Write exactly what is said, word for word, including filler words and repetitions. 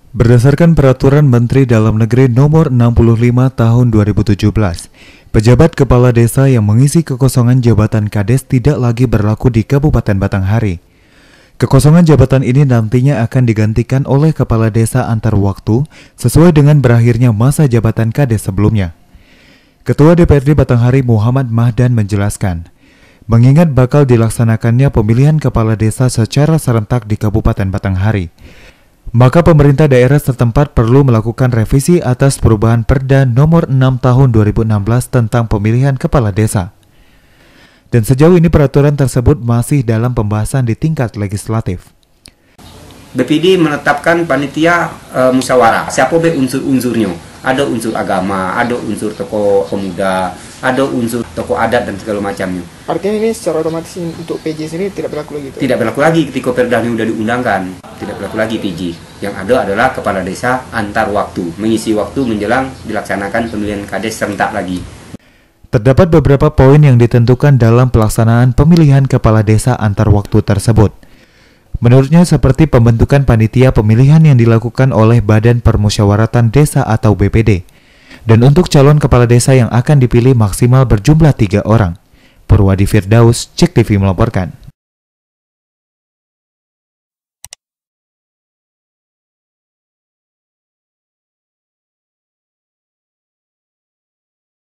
Berdasarkan Peraturan Menteri Dalam Negeri Nomor enam puluh lima Tahun dua ribu tujuh belas, pejabat kepala desa yang mengisi kekosongan jabatan Kades tidak lagi berlaku di Kabupaten Batanghari. Kekosongan jabatan ini nantinya akan digantikan oleh kepala desa antar waktu sesuai dengan berakhirnya masa jabatan Kades sebelumnya. Ketua D P R D Batanghari Muhammad Mahdan menjelaskan, mengingat bakal dilaksanakannya pemilihan kepala desa secara serentak di Kabupaten Batanghari, maka pemerintah daerah setempat perlu melakukan revisi atas perubahan Perda Nomor enam Tahun dua ribu enam belas tentang pemilihan kepala desa. Dan sejauh ini peraturan tersebut masih dalam pembahasan di tingkat legislatif. B P D menetapkan panitia e, musyawarah. Siapa be unsur-unsurnya? Ada unsur agama, ada unsur tokoh pemuda, ada unsur tokoh adat dan segala macamnya. Artinya ini secara otomatis untuk P J sendiri tidak berlaku lagi? Tidak berlaku lagi ketika Perda ini sudah diundangkan. Tidak berlaku lagi P J. Yang ada adalah kepala desa antar waktu, mengisi waktu menjelang dilaksanakan pemilihan Kades serentak lagi. Terdapat beberapa poin yang ditentukan dalam pelaksanaan pemilihan kepala desa antar waktu tersebut. Menurutnya seperti pembentukan panitia pemilihan yang dilakukan oleh Badan Permusyawaratan Desa atau B P D. Dan untuk calon kepala desa yang akan dipilih maksimal berjumlah tiga orang. Purwadi Firdaus, Cek T V melaporkan.